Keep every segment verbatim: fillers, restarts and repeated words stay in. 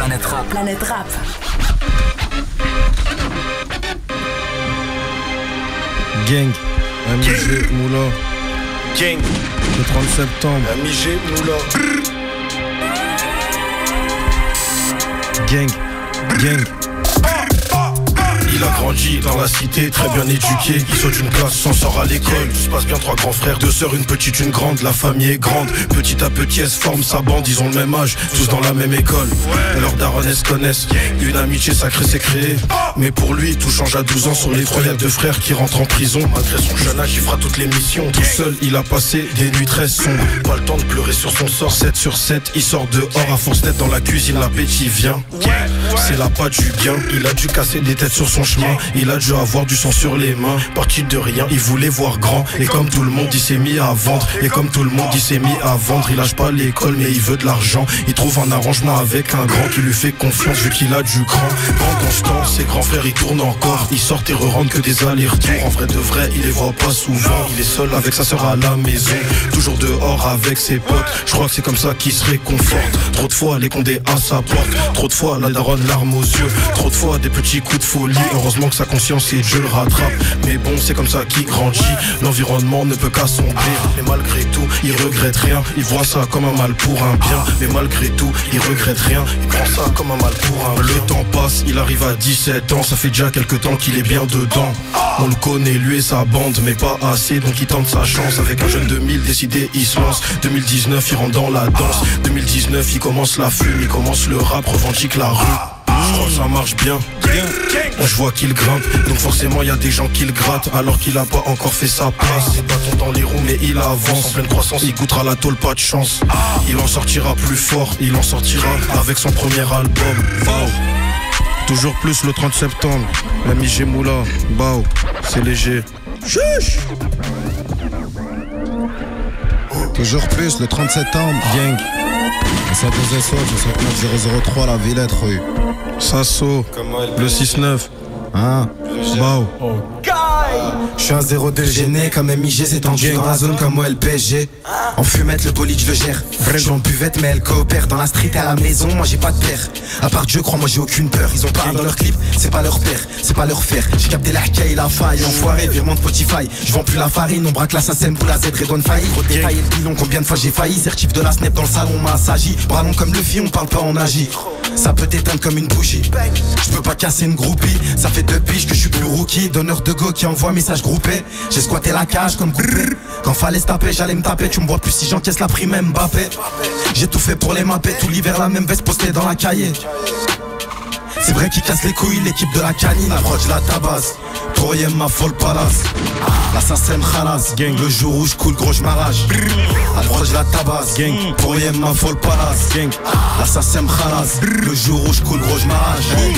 Planète Rap. Planète Rap. Gang, M G Moula. Gang, le trente septembre. M G Moula. Gang, gang. Il a grandi dans la cité, très bien éduqué. Il saute une classe, s'en sort à l'école. Tout se passe bien, trois grands frères, deux sœurs, une petite, une grande. La famille est grande, petit à petit elle se forme sa bande. Ils ont le même âge, tous dans la même école. Et leurs darons se connaissent, une amitié sacrée s'est créée. Mais pour lui, tout change à douze ans. Sur les trois, y'a deux frères qui rentrent en prison. Malgré son jeune âge, il fera toutes les missions. Tout seul, il a passé des nuits très sombres. Pas le temps de pleurer sur son sort, sept sur sept. Il sort dehors, à force d'être dans la cuisine, l'appétit vient. C'est la patte du bien, il a dû casser des têtes sur son chemin. Il a dû avoir du sang sur les mains. Parti de rien, il voulait voir grand. Et comme tout le monde, il s'est mis à vendre. Et comme tout le monde, il s'est mis à vendre. Il lâche pas l'école, mais il veut de l'argent. Il trouve un arrangement avec un grand qui lui fait confiance, vu qu'il a du cran. Pendant ce temps, ses grands frères, ils tournent encore. Ils sortent et re-rentrent que des allers-retours. En vrai de vrai, il les voit pas souvent. Il est seul avec sa sœur à la maison, toujours dehors avec ses potes. Je crois que c'est comme ça qu'il se réconforte. Trop de fois, les condés à sa porte. Trop de fois, la daronne larmes aux yeux. Trop de fois, des petits coups de folie. Heureusement que sa conscience et Dieu le rattrape. Mais bon, c'est comme ça qu'il grandit. L'environnement ne peut qu'assombrir. Mais malgré tout, il regrette rien. Il voit ça comme un mal pour un bien. Mais malgré tout, il regrette rien. Il prend ça comme un mal pour un bien. Le temps passe, il arrive à dix-sept ans. Ça fait déjà quelques temps qu'il est bien dedans. On le connaît, lui et sa bande, mais pas assez. Donc il tente sa chance. Avec un jeune deux mille décidé, il se lance. deux mille dix-neuf, il rentre dans la danse. deux mille dix-neuf, il commence la fume. Il commence le rap, revendique la rue. Je crois que ça marche bien. Je vois qu'il grimpe, donc forcément y a des gens qui le grattent. Alors qu'il a pas encore fait sa place. C'est bâton dans les roues mais il avance. En pleine croissance, il goûtera la tôle, pas de chance. Il en sortira plus fort, il en sortira avec son premier album. Wow. Toujours plus le trente septembre. M G Moula, Bao, c'est léger. Chuch. Toujours plus le trente septembre. Gang. Ça faisait ça, soixante-neuf zéro zéro trois la Villette rue. Sasso, le six neuf. Hein? Bao. Je suis un zéro deux gêné comme M I G, c'est tendu dans la zone comme au L P S G. En fumette, le bolide, je le gère. Je suis en buvette, mais elle coopère. Dans la street et à la maison, moi j'ai pas de père. À part Dieu, crois-moi, j'ai aucune peur. Ils ont pas dans leur clip, c'est pas leur père, c'est pas leur faire. J'ai capté la et la faille, enfoiré, virement de Spotify. Je vends plus la farine, on braque la Sassem pour la Z, Redouane failli. Gros détail et le bilan, combien de fois j'ai failli. Certif de la Snap dans le salon, m'a assagi. Bras longs comme le vie, on parle pas, on agit. Ça peut t'éteindre comme une bougie. Je peux pas casser une groupie. Ça fait deux piges que je suis plus rookie. Donneur de go qui envoie message groupé. J'ai squatté la cage comme groupé. Quand fallait se taper, j'allais me taper. Tu me vois plus si j'encaisse la prime, Mbappé. J'ai tout fait pour les mapper. Tout l'hiver la même veste postée dans la cahier. C'est vrai qu'il casse les couilles, l'équipe de la canine. La proche la tabasse. Troyem ma folle palace. La Sassem khalas. Gang. Le jour où je coule, gros je m'arrache. La proche la tabasse. Gang. Troyem ma folle palace. Gang. La Sassem khalas. Le jour où je coule, gros je m'arrache.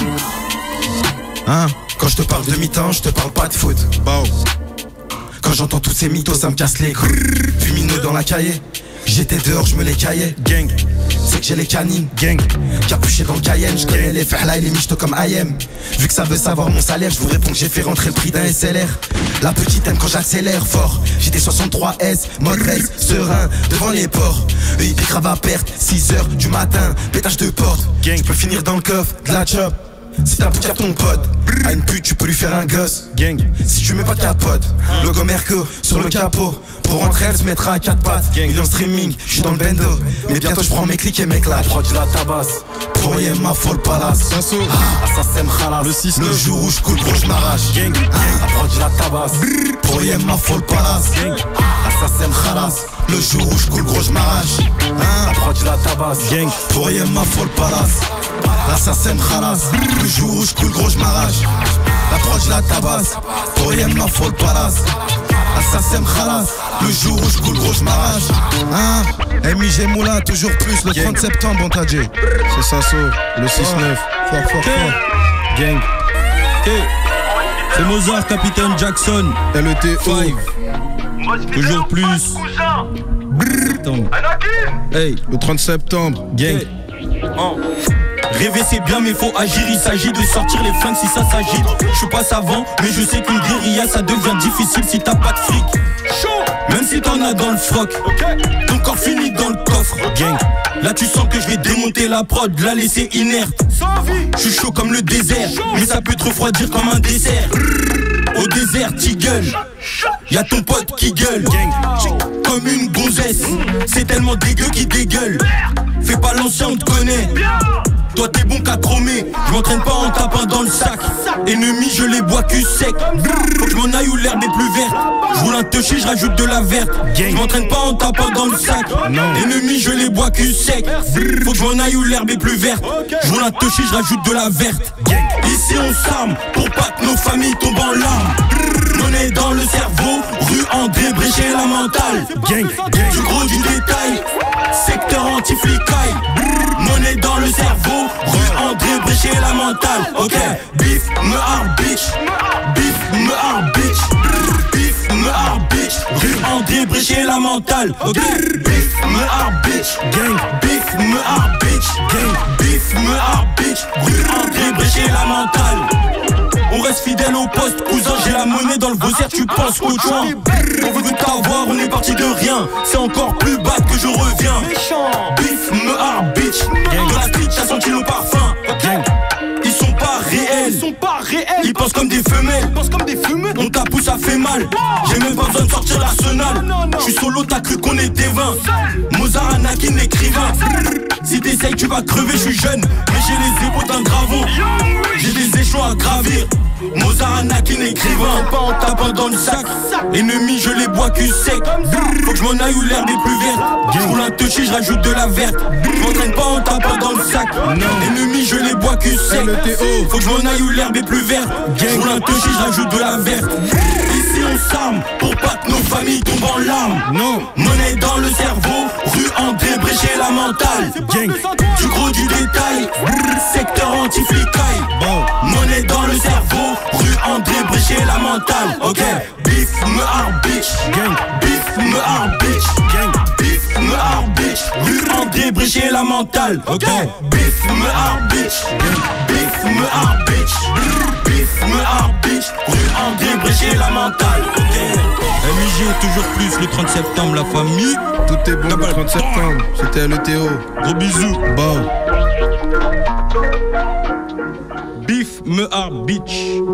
Hein? Quand je te parle de mi-temps, je te parle pas de foot. Bao. Quand j'entends tous ces mythos, ça me casse les couilles. Fumineux dans la cahier. J'étais dehors, je me les caillais. Gang. C'est que j'ai les canines. Gang. Capuché dans le Cayenne. Je connais les fahla et les michtos comme I M. Vu que ça veut savoir mon salaire, je vous réponds que j'ai fait rentrer le prix d'un S L R. La petite aime quand j'accélère fort. J'étais soixante-trois S, mode race, serein, devant les ports. Eux ils piquent grave à perte, six heures du matin, pétage de porte. Je peux finir dans le coffre, de la chop. Si t'as plus ton pote, à une pute tu peux lui faire un gosse. Gang. Si tu mets pas de capote, logo Merco sur le capot. Pour rentrer elle se mettra à quatre pattes. Million streaming, je suis dans le bendo. Mais bientôt je prends mes clics et mes claques. Proche la tabasse, pour y ma folle palace. Sasso. Ah, ça sème khalas. Le six Le jour où je coule gros je m'arrache. Gang. Ah, proche la tabasse, pour y ma folle palace. Gang. Ah, ça sème khalas. Le jour où je coule gros je m'arrache. Ah, proche la tabasse. Gang. Pour y ma folle palace. La Sassem khalas. Le jour où je coule gros je m'arrache. La proche la tabasse. Pour y ma folle palace. La Sassem khalas. Le jour où je coule gros je m'arrache. Hein? M I G Moula, toujours plus le trente septembre, on t'a dit. C'est Sasso, le six neuf. Fort, fort, fort. Gang. C'est Mozart, Capitaine Jackson. L E T O. Toujours plus. Hey, le trente septembre. Gang. Oh. Rêver c'est bien mais faut agir, il s'agit de sortir les flingues si ça s'agite. Je suis pas savant mais je sais qu'une guérilla ça devient difficile si t'as pas de fric. Même si t'en as dans le froc, ton corps finit dans le coffre. Gang. Là tu sens que je vais démonter pété la prod, l'a laissé inerte. Je suis chaud comme le désert, mais ça peut te refroidir comme un dessert. Au désert, t'y gueules. Y'a ton pote qui gueule comme une gonzesse. C'est tellement dégueu qu'il dégueule. Fais pas l'ancien, on te connaît. Toi t'es bon qu'à chromer. Je m'entraîne pas en tapant dans le sac. Ennemis je les bois cul sec. Faut que je m'en aille où l'herbe est plus verte. Je roule un touchy, je rajoute de la verte. Je m'entraîne pas en tapant dans le sac. Ennemis je les bois cul sec. Faut que je m'en aille où l'herbe est plus verte. Je roule un touchy, je rajoute de la verte. Ici on s'arme pour pas que nos familles tombent en larmes. Monnaie dans le cerveau, rue André Bréchet la mentale. Du gros du détail, secteur anti-flicaille. Monnaie dans le cerveau, rue André Bréchet la mentale. Ok, bif, me hard bitch. Bif, me hard bitch. Bif, me hard bitch. Rue André Bréchet la mentale. Ok, bif, me hard bitch. Gang, bif, me hard bitch. Gang, bif, me hard bitch. Rue André Bréchet la mentale. On reste fidèle au poste, cousin, j'ai la monnaie dans le vaussaire, tu penses qu'au joint. On veut t'avoir, on est parti de rien. C'est encore plus bas que je reviens. Bif, me hard bitch. De la street, t'as senti le parfum. Ils sont pas réels. Ils sont pas réels. Ils pensent comme des femelles. Ils pensent comme des femelles. On tape où ça fait mal. J'ai même pas besoin de sortir l'arsenal. Je suis solo, t'as cru qu'on était vingt. Mozart, Anakin, l'écrivain. Si t'essayes, tu vas crever, je suis jeune. Mais j'ai les épaules d'un gravon. J'ai des échelons à gravir. Mozart, Anakin, écrivain. Pas en tapant dans le sac. Ennemis, je les bois cul sec. Faut que je m'en aille où l'herbe est plus verte. Je roule un touchy, je rajoute de la verte. Je m'entraîne pas en tapant dans le sac. Ennemis, je les bois cul sec. Faut que je m'en aille où l'herbe est plus verte. Je roule un touchy, je rajoute de la verte. Ici on s'arme pour pas que nos familles tombent en larmes. Non. Monnaie dans le cerveau, rue André Bréchet la mentale. Du gros du détail, secteur anti-flicaille. Monnaie dans le cerveau, rue André Bréchet la mentale. Ok, bif, me hard bitch. Bif, me hard bitch. Bif, me hard bitch. Rue André Bréchet la mentale. Ok, bif, me hard bitch. Bif, me hard bitch. Bif, me hard bitch. Rue André Bréchet la mentale. Ok. M I G toujours plus le trente septembre, la famille. Tout est bon le trente septembre. C'était le Théo. Gros bisous. Bao. Bif, me hard bitch.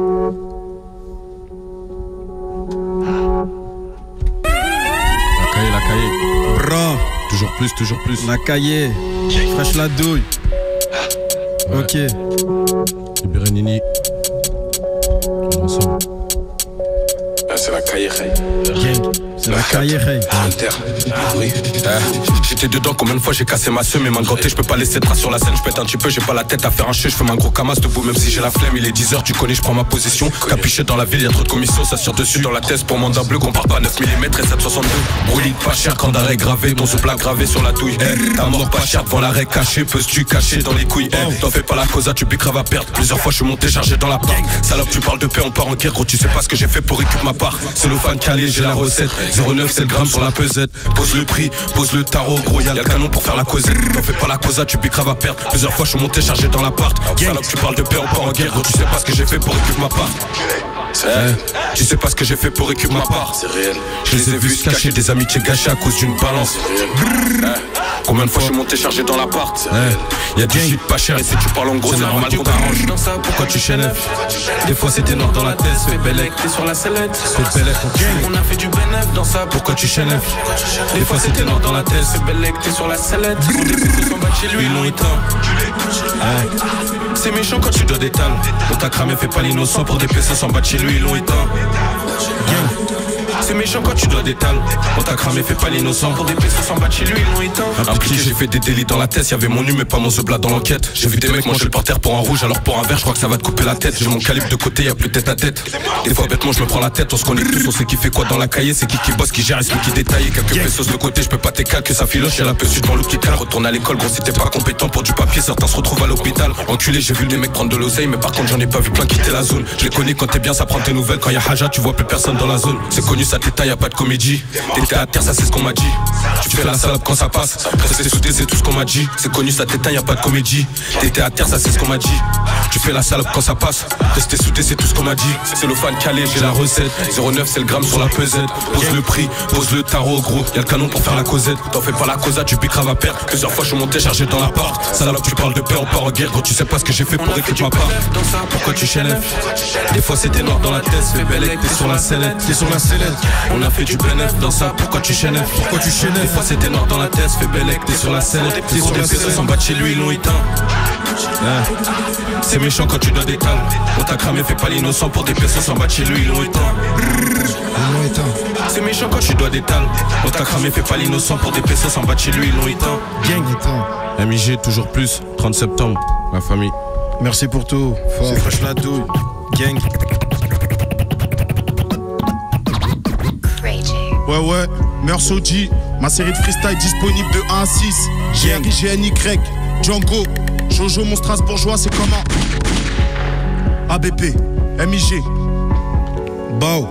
La cahier, la cahier. Bra. Toujours plus, toujours plus. La cahier. Fraîche la douille. Ouais. Ok. Libéré Nini. Ensemble. C'est la cahier. C'est la cahier. Inter. Oui. J'étais dedans, combien de fois j'ai cassé ma seum et ma gantée. Je peux pas laisser de traces sur la scène, je pète un petit peu, j'ai pas la tête à faire un cheveu. Je fais un gros camas debout, même si j'ai la flemme. Il est dix heures, tu connais, je prends ma position. Capuché dans la ville, y'a trop de commissions, ça tire dessus dans la tête. Pour mandat bleu, qu'on part pas neuf millimètres et sept soixante-deux. Brûlis pas cher, quand d'arrêt gravé, ton plat gravé sur la douille. Hey, ta mort pas cher devant l'arrêt caché, peux-tu cacher dans les couilles. Hey, t'en fais pas la causa, tu piqueras va perdre. Plusieurs fois je suis monté chargé dans la part. Salope, tu parles de paix, on part en guerre, gros, tu sais pas ce que j'ai fait pour récupérer ma part. C'est le fan calé, j'ai la recette. zéro neuf c'est le gramme sur la pesette. Pose le prix, pose le tarot, gros, y'a le canon pour faire la causette. T'en fais pas la causa, tu piqueras va perdre. Plusieurs fois je suis monté chargé dans l'appart. Salope, tu parles de paix, on part en guerre, gros, tu sais pas ce que j'ai fait pour récupérer ma part. Hey, tu sais pas ce que j'ai fait pour récupérer ma part. C'est réel. Je les ai vus se cacher, des amitiés gâchées à cause d'une balance. Hey, combien de fois je suis monté chargé dans l'appart. Hey, y'a du shit pas cher et si tu parles en gros c'est normal qu'on t'arrange. Dans ça, pourquoi tu chaînes? Des fois c'était noir dans la tête, fais bellec, t'es sur la sellette. Fais bellec, on a fait du bénéf dans ça, pourquoi tu chaînes? Des fois c'était noir dans la tête, fais bellec, t'es sur la sellette. Son député s'en bat chez lui, ils l'ont éteint. Hey, c'est méchant quand tu dois d'étale. On t'a cramé, fais pas l'innocent pour des P C s'en bat chez lui, ils l'ont éteint. C'est méchant quand tu dois d'étale. On t'a cramé, fais pas l'innocent. Pour des P C s'en battre chez lui, ils l'ont éteint. Impliqué, j'ai fait des délits dans la tête. Y'avait mon nu, mais pas mon zebla dans l'enquête. J'ai vu des mecs manger le parterre pour un rouge. Alors pour un verre, je crois que ça va te couper la tête. J'ai mon calibre de côté, y'a plus tête à tête. Des fois, bêtement, je me prends la tête. On se connaît tous, on sait qui fait quoi dans la cahier. C'est qui qui bosse, qui gère, et celui qui détaille. Quelques pesos de côté, je peux pas t'écaler que ça filoche. Y'a la peu sud dans l'eau qui cale. Retourne à l'école, gros, si t'es pas compétent pour du papier, certains se retrouvent à l'hôpital. Enculé, j'ai vu des mecs prendre de l'oseille, mais par contre, j'en ai pas vu plein quitter la zone. Je les connais quand t'es bien, ça prend tes nouvelles. Quand y'a Haja, tu vois plus personne dans la zone. C'est connu, ça t'étaille, y'a pas de comédie. T'étais à terre, ça c'est ce qu'on m'a dit. Tu fais la salope quand ça passe. Rester soudé, c'est tout ce qu'on m'a dit. C'est connu, ça t'éteint, y'a pas de comédie. T'étais à terre, ça c'est ce qu'on m'a dit. Tu fais la salope quand ça passe. Rester soudé, c'est tout ce qu'on m'a dit. C'est le fan calé, j'ai la recette. zéro neuf, c'est le gramme sur la pesette. Pose le prix, pose le tarot, gros. Y'a le canon pour faire la causette. T'en fais pas la causa, tu piqueras ma perte. Plusieurs fois, je suis monté chargé dans l'appart. Salope, tu parles de paix, on part en guerre. Quand tu sais pas ce que j'ai fait pour écrire ma part. Pourquoi tu chélèves? Des fois, c'était noir dans la tête. Fais belle, t'es sur la sellette. T'es sur la sellette. On a fait du bénéf dans ça. Pourquoi tu chélèves? Pourquoi tu chélèves? Des fois, c'était noir dans la tête. Fais belle, t'es sur la sellette. T'es sur des pesos en bas de chez lui, ils l'ont éteint. Ouais. C'est méchant quand tu dois d'étal. On t'a cramé, fais pas l'innocent pour des pesos en bas de chez lui, ils l'ont éteint. C'est méchant quand tu dois d'étal. On t'a cramé, fais pas l'innocent pour des pesos en bas de chez lui, ils l'ont éteint. Gang. M I G, toujours plus. trente septembre, la famille. Merci pour tout. Fort. C'est Fresh la douille. Gang. Ouais ouais, Merceau-G, ma série de freestyle disponible de un à six. G R I G N Y, Django, Jojo mon Strasbourgeois, c'est comment? A B P, M I G, Bao.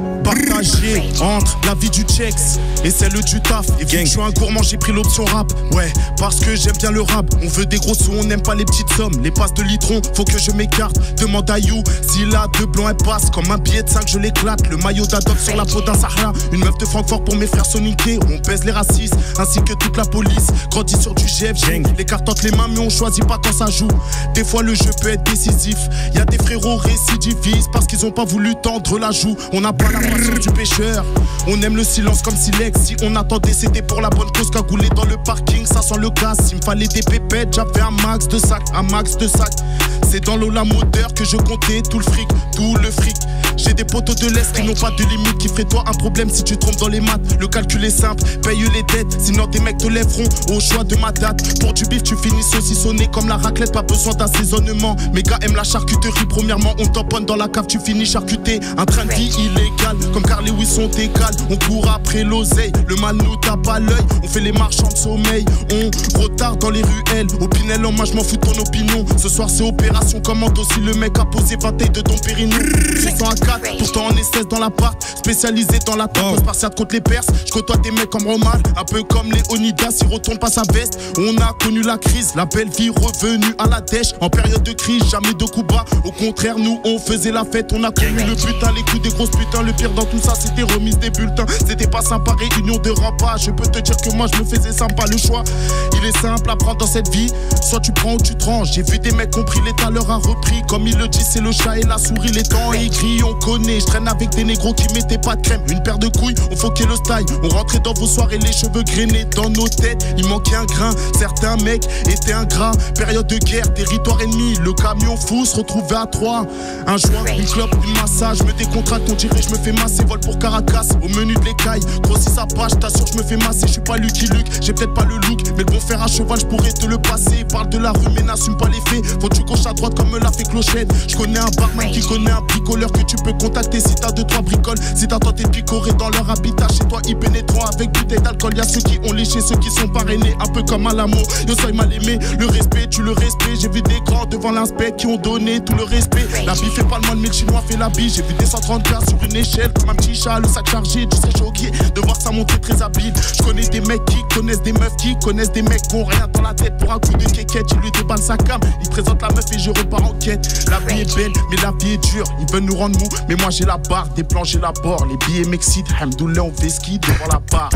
Partagé entre la vie du Chex et celle du taf. Et vu que je suis un gourmand, j'ai pris l'option rap. Ouais, parce que j'aime bien le rap. On veut des gros sous, on n'aime pas les petites sommes. Les passes de litron, faut que je m'écarte. Demande à You, si là deux blancs elle passe. Comme un billet de cinq, je l'éclate. Le maillot d'Adobe sur la peau d'un Sahara. Une meuf de Francfort pour mes frères soniqués. On pèse les racistes, ainsi que toute la police. Grandit sur du G F G. Les cartes entre les mains, mais on choisit pas quand ça joue. Des fois le jeu peut être décisif. Y'a des frérots récidivistes parce qu'ils ont pas voulu tendre la joue. On n'a pas la du pêcheur, on aime le silence comme Silex. Si on attendait c'était pour la bonne cause. Cagoulé dans le parking, ça sent le gaz. S'il me fallait des pépettes, j'avais un max de sacs, un max de sacs. C'est dans l'eau la moteur que je comptais tout le fric, tout le fric. J'ai des poteaux de l'Est qui n'ont pas de limite, qui ferait toi un problème si tu te trompes dans les maths. Le calcul est simple, paye les dettes, sinon tes mecs te lèveront au choix de ma date. Pour du bif tu finis saucissonné comme la raclette, pas besoin d'assaisonnement. Mes gars aiment la charcuterie, premièrement on tamponne dans la cave, tu finis charcuté. Un train de vie illégal, comme Carly Wilson t'écale. On court après l'oseille, le mal nous tape à l'œil. On fait les marchands de sommeil, on retarde dans les ruelles. Au Pinel, moi je m'en fous de ton opinion. Ce soir c'est opération commando, si le mec a posé vingt de ton pérignon. six cent à quatre, pourtant on est seize dans l'appart. Spécialisé dans la tape, spartiate contre les Perses. Je côtoie des mecs comme Romal, un peu comme Léonidas. Il retourne pas sa veste, on a connu la crise. La belle vie revenue à la dèche. En période de crise, jamais de coups bas. Au contraire, nous on faisait la fête. On a connu le putain, les coups des grosses putains. Le pire dans tout ça, c'était remise des bulletins. C'était pas sympa, réunion de repas. Je peux te dire que moi je me faisais sympa. Le choix, il est simple à prendre dans cette vie. Soit tu prends ou tu te ranges. J'ai vu des mecs compris, l'état leur a repris. Comme il le dit, c'est le chat et la souris. Les temps écrits, on connaît. Je traîne avec des négros qui mettaient pas de crème. Une paire de couilles, on foquait le style. On rentrait dans vos soirées, les cheveux grainés dans nos têtes. Il manquait un grain, certains mecs étaient ingrats. Période de guerre, territoire ennemi. Le camion fou se retrouvait à trois. Un joint, une clope, une massage. Je me décontracte, on dirait je me fais masser. Vol pour Caracas, au menu de l'écaille. Grossis sa page, t'assure, je me fais masser. Je suis pas Lucky Luke, j'ai peut-être pas le look. Mais le bon fer à cheval, je pourrais te le passer. Parle de la rue, mais n'assume pas les faits. Faut que tu gauche à droite comme me l'a fait Clochette. Je connais un barman qui connaît un bricoleur que tu peux contacter si t'as deux trois bricoles. Si t'as tenté de picorer dans leur habitat, chez toi ils pénétrant avec bouteille d'alcool. Y'a ceux qui ont léché, ceux qui sont parrainés, un peu comme à l'amour. Yo soy mal aimé, le respect, tu le respect. J'ai vu des grands devant l'inspect qui ont donné tout le respect. La bille fait pas le mal, mais le chinois fait la bille. J'ai vu des cent trente gars sur une échelle comme un petit chat, le sac chargé. Tu serais choqué de voir ça monter très habile. Je connais des mecs qui connaissent des meufs qui connaissent des mecs qui ont rien dans la tête. Pour un coup de kékette, il lui déballe sa cam. Il présente la meuf et je repars en quête. La vie est belle, mais la vie est dure. Ils veulent nous rendre mou, mais moi j'ai la barre. Des plans, j'ai la bord. Les billets m'excitent. Hamdoullah, on fait ski devant la barre.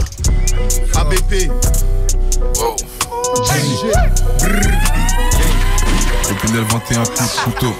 A B P. Oh. Au Pinel vingt et un, coup de couteau.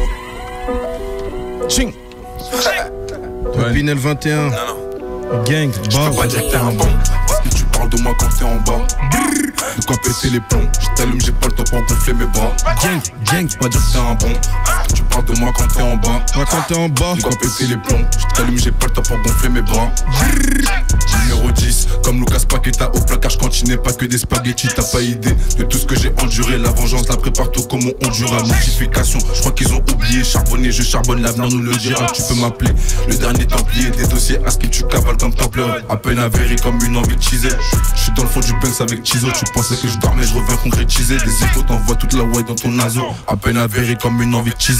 Ching. Au Pinel vingt et un. Gang, Je peux pas dire que t'es un bon, parce que tu parles de moi quand t'es en bas. De quoi péter les plombs, je t'allume, j'ai pas le temps pour gonfler mes bras. gang, gang. Je peux pas dire que t'es un bon, parce que tu parles de moi quand t'es en bas. Moi quand t'es en bas. De quoi péter les plombs, je t'allume, j'ai pas le temps pour gonfler mes bras. Numéro dix, comme Lucas Paqueta au placard, je continue pas que des spaghettis. T'as pas idée de tout ce que j'ai enduré. La vengeance la prépare tout comme on endure la multiplication. Je crois qu'ils ont oublié, charbonner, je charbonne, l'avenir nous le dira. Tu peux m'appeler le dernier templier, des dossiers à ce que tu cavales comme templeur. À peine avéré comme une envie de cheeser. Je suis dans le fond du Banks avec Chizo. Tu pensais que je dormais, je reviens concrétiser. Des échos t'envoient toute la white dans ton naso. À peine avéré comme une envie de cheeser.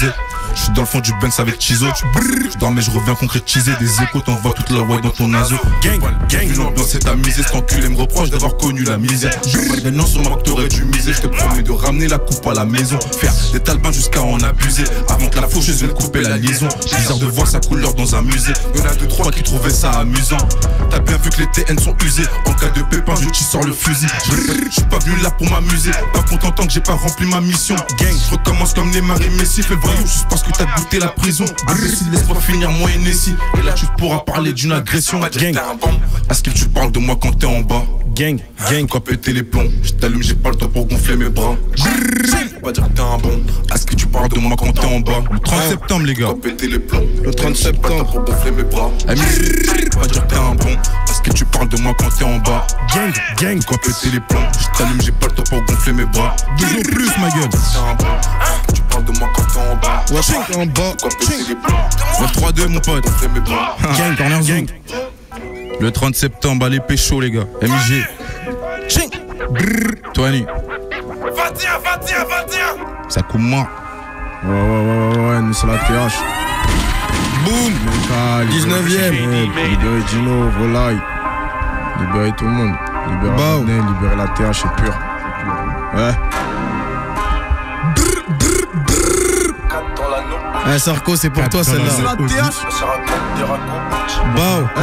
Je suis dans le fond du Banks avec Chizo. Je dormais, je reviens concrétiser. Des échos, t'envoies toute la white dans ton naso. Gang, gang, l'ambiance est amusée. Cet enculé me reproche d'avoir connu la misère. Je pas de gagnant sur moi que t'aurais dû miser. Je te promets de ramener la coupe à la maison. Faire des talbins jusqu'à en abuser. Avant que la faucheuse vienne couper la liaison. Bizarre de voir sa couleur dans un musée. Y'en a deux, trois qui trouvaient ça amusant. T'as bien vu que les T N sont usés. En cas de pépin, je t'y sors le fusil. Je suis pas venu là pour m'amuser. Pas content tant que j'ai pas rempli ma mission. Gang, je recommence comme Neymar et Messi. Fais le voyou juste parce que t'as goûté la prison. Imbécile, laisse-moi finir moi et Nessie. Et là tu pourras parler d'une agression. Gang, est-ce que tu parles de moi quand t'es en bas? Gang, gang, quoi péter les plombs. Je t'allume, j'ai pas le temps pour gonfler mes bras. Faut pas dire que t'es un bon. Est-ce que tu parles de moi quand t'es en bas? Le trente septembre les gars. Quoi péter les plombs. Le trente septembre pour gonfler mes bras. Faut pas dire que t'es un bon. Est-ce que tu parles de moi quand t'es en bas? Gang, gang, quoi péter les plombs. Je t'allume, j'ai pas le temps pour gonfler mes bras. Deux jours plus ma gueule. T'es un bon. Tu parles de moi quand t'es en bas. Ouais, quand t'es en bas. Quoi péter les plombs. neuf trois deux mon pote. Gonfler mes bras. Gang, corner gang. Le trente septembre, allez pécho les gars. M G. Ching. Brrr. Toani. vingt et un, vingt et un, vingt et un. Ça coupe moi. Ouais, ouais, ouais, ouais, ouais, nous c'est la T H. Boum. dix-neuvième. Libérez Gino, Volaille. Libérez tout le monde. Libérez Badney, libérez la T H, c'est pur. Ouais. Brrr, brrr, brrr. Eh Sarko, c'est pour toi celle-là. C'est la T H. Bao.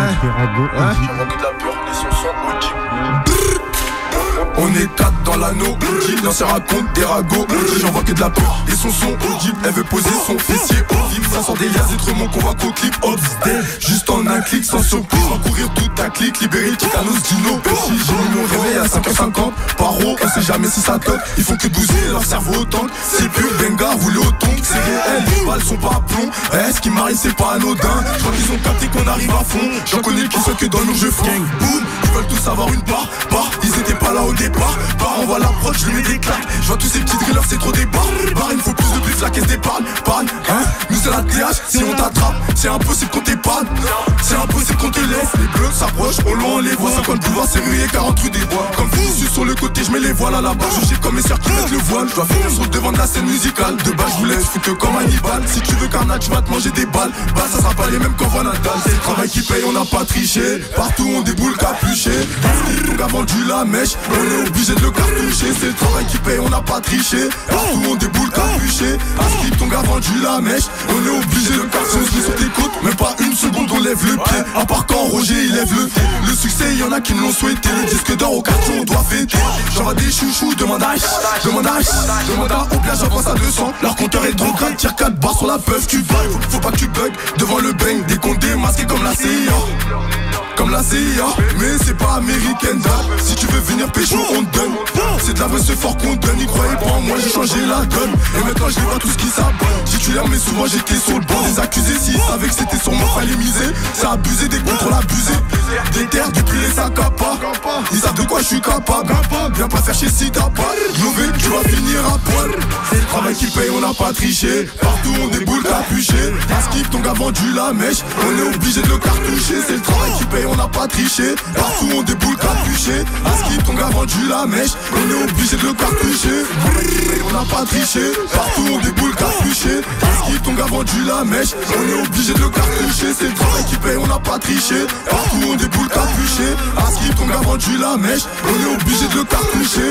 On est quatre dans l'anneau, non ça raconte des ragots. J'envoie que de la peur et son son audible. Elle veut poser son fessier audible. Ça sort des liasses et mon qu'on voit qu'au clip obsté. Juste en un clic sans surprise. En courir tout un clic, libérer le Titanos Dino. J'ai mis mon réveil à cinq heures cinquante. Paro, on sait jamais si ça toque. Ils font que bouger leur cerveau au tank. C'est pur benga, rouler au tonk. C'est réel, les balles sont pas à plomb. Eh, ce qui m'arrive c'est pas anodin. Je crois qu'ils ont capté qu'on arrive à fond. J'en connais qui sont que dans nos jeux gang. Boum, ils veulent tous avoir une part, part. Ils étaient pas là au départ. Bah on voit l'approche, je lui mets des claques. Je vois tous ces petits drillers, c'est trop des barres. Barre, il me faut plus de bif, la caisse d'épargne. Panne, hein, nous c'est la T H, si on t'attrape, c'est impossible qu'on t'épargne. C'est impossible qu'on te laisse. Les bleus s'approchent, au loin on les voit. cinquante pouvoirs, c'est rué, quarante rue des bois. Comme Vinicius sur le côté, je mets les voiles à la barre. Je comme mes sœurs qui mettent le voile. Je dois finir sur le devant de la scène musicale. De base, je vous laisse foutre comme Hannibal. Si tu veux carnage, tu vas te manger des balles. Bah ça sera pas les mêmes qu'en Nadal. C'est le travail qui paye, on n'a pas triché. Partout on déboule capuché. Donc a vendu la mèche, on est obligé de le cartoucher. C'est le travail qui paye, on n'a pas triché. Partout on déboule capuché. Ascript, ton gars vendu la mèche, on est obligé de le cartoucher. Sur tes côtes, même pas une seconde on lève le pied. À part quand Roger il lève le thé. Le succès, y'en a qui me l'ont souhaité. Le disque d'or au quartier, on doit fêter. J'envoie des chouchous, demande à H, demande à H, demande à au plage, j'avance à deux cents. Leur compteur est trop grave, tire quatre barres sur la puff, tu bugs. Faut, faut pas que tu bugs devant le bang. Des comptes démasqués comme la C I A. Comme la C I A, mais c'est pas américaine dame. Si tu veux venir pécho, on te donne. C'est de la vraie, c'est fort qu'on donne. Ils croyaient pas en moi, j'ai changé la donne. Et maintenant je les vois tout ce qui s'abonne. Titulaire, mais souvent j'étais sur le banc. Des accusés, s'ils savaient que c'était sur moi, fallait miser. C'est abusé, des contrôles abusés. Des terres, du prix, les sacs à pas. Ils savent de quoi je suis capable. Viens pas faire chier si t'as pas. Mauvais, tu vas finir à poil. C'est le travail qui paye, on n'a pas triché. Partout on déboule capuché. Asquive, ton gars vendu la mèche. On est obligé de le cartoucher. C'est le travail qui paye, on n'a pas triché. Partout on déboule capuché. Asquive, ton gars vendu la mèche. On est obligé de le cartoucher. On n'a pas triché. Partout on déboule capuché. Asquive, ton gars vendu la mèche. On est obligé de le cartoucher. C'est le travail qui paye, on n'a pas triché. Partout on déboule capuché. Asquive, ton gars vendu la mèche. On est obligé de le cartoucher.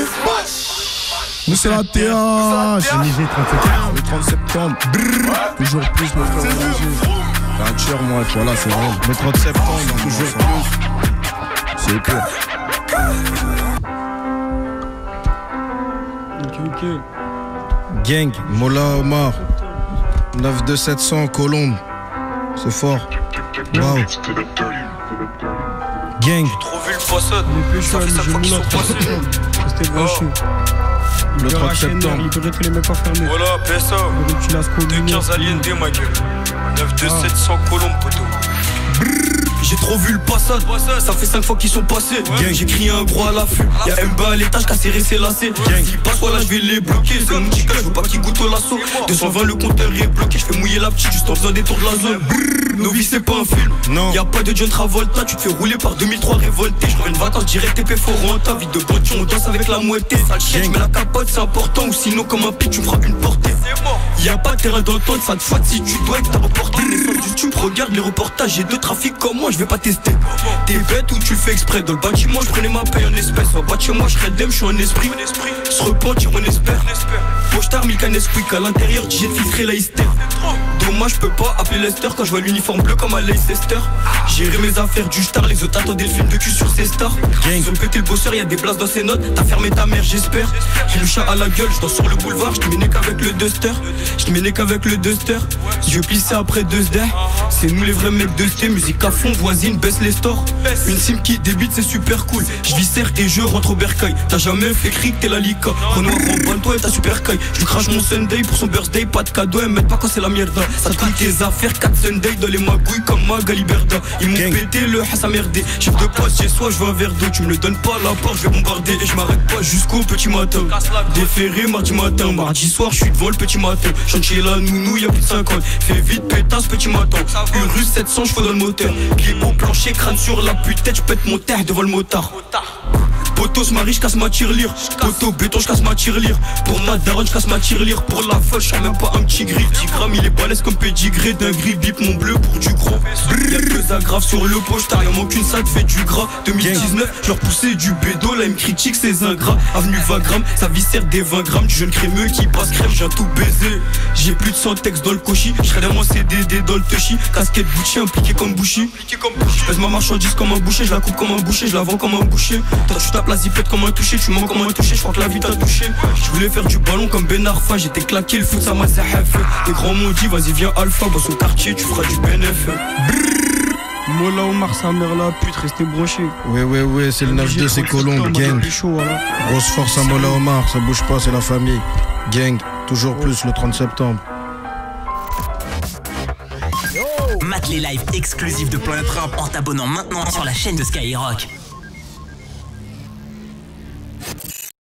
Nous c'est la T H. Le trente septembre. Brrr. Toujours plus mon frère. Un tueur moi, voilà c'est vrai. Le trente septembre, toujours plus. C'est pur. Ok, ok. Gang, Mola Omar. neuf deux sept cents, Colombe. C'est fort. Waouh. Gang. Trouvé le poisson. Les pécheurs, les jeux moulins, c'était branché. Le trente septembre. Libéré tous les mecs enfermés. Voilà, P S A. deux quinze aliénés, ma gueule. neuf deux sept cents Colombe, poteau. J'ai trop vu le passade, ça fait cinq fois qu'ils sont passés. Gang, j'ai crié un gros à l'affût. Y'a M B à l'étage qui a serré ses lacets. S'ils passent, voilà, je vais les bloquer. C'est mon petit gars, je veux pas qu'ils goûtent au lasso. deux cent vingt, le compteur est bloqué. Je fais mouiller la petite juste en faisant des tours de la zone. Nos vies, c'est pas un film. Non. Y'a pas de John Travolta, tu te fais rouler par deux mille trois révolté. Je reviens de vacances direct T P Foranta. Vie de bandit, on danse avec la moitié. Sale chien, je mets la capote, c'est important. Ou sinon, comme un pic, tu me feras une portée. Y'a pas de terrain d'entente, ça te fouette si tu dois être ta reporter. YouTube, regarde les reportages, j'ai deux trafics comme moi, je vais pas tester. T'es bête ou tu le fais exprès? Dans le bâtiment, je prenais ma paye en espèces. En bas de chez moi, je serais dem, je suis un esprit. Se repentir, on espère. Pochetar, Milka Nesquik à l'intérieur, j'ai filtré la hystère. Dommage, je peux pas appeler Lester quand je vois l'uniforme bleu comme à Leicester. J'ai géré mes affaires du star, les autres attendaient le film de cul sur ces stars. Ils ont pété le bosseur, y'a des places dans ses notes. T'as fermé ta mère, j'espère. J'ai le chat à la gueule, je danse sur le boulevard, je te mets qu'avec le duster. Je te mets qu'avec le duster. Je plissé après deux S D. C'est nous les vrais mecs de sté. Musique à fond, voisine, baisse les stores. Une sim qui débite, c'est super cool. Je viscère et je rentre au bercail. T'as jamais fait cric, t'es la lica. Renoir, remballe-toi et ta super caille. Je lui crache mon Sunday pour son birthday. Pas de cadeau, elle m'aide pas quand c'est la mierda. Ça te coûte tes affaires, quatre Sunday dans les magouilles comme Magali Berda. Ils m'ont pété le hass à merder. Chef de poste, j'ai soif, je veux un verre d'eau. Tu me le donnes pas, la porte, je vais bombarder. Et je m'arrête pas jusqu'au petit matin. Déféré mardi matin, mardi soir, je suis devant le petit matin. Chantier la nounou, y'a plus de cinquante. Fais vite, pétasse, petit matin. Urus sept cents, j'fais dans le moteur. Pied au plancher, crâne sur la pute-tête, j'pète mon terre devant le motard. Poto se marie, j'casse ma tirelire. Poto béton, j'casse ma tirelire. Pour ma daronne, j'casse ma tirelire. Pour la folle, j'suis même pas un petit gris. dix grammes, il est balèze comme pédigré. D'un gris, bip mon bleu pour du gros. Y'a deux agrafes sur le pochetar, y'en manque une, ça te fait du gras. deux mille dix-neuf, j'leur poussais du bédo. Là, ils me critiquent, ces ingrats. Avenue Vagram, ça viscère des vingt grammes. Du jeune crémeux qui passe crème, j'ai tout baisé. J'ai plus de cent textes dans le cochi. J'serais dans mon C D D dans le touchy. Casquette Gucci, impliqué comme Bouchy. J'pèse ma marchandise comme un boucher. J'la coupe comme un boucher, j'la vends comme un boucher. Toi, tu tapes la zipette comme un touché, tu mens comme un touché, je crois que la vie t'a touché. Je voulais faire du ballon comme Ben Arfa, j'étais claqué, le foot ça m'a zahaf. Les grands m'ont dit vas-y viens Alpha, dans son quartier tu feras du bénéf. Mola Omar, sa mère la pute, restez broché. Ouais ouais ouais, c'est le neuf deux, c'est Colombe, gang. Voilà. Grosse force à Mola Omar, ça bouge pas, c'est la famille. Gang, toujours plus le trente septembre. Mate les lives exclusifs de Planet Rap en t'abonnant maintenant sur la chaîne de Skyrock.